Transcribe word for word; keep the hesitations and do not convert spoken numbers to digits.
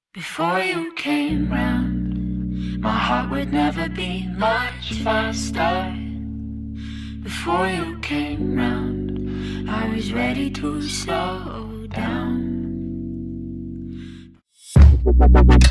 Before you came round, my heart would never beat much faster. Before you came round, I was ready to slow down.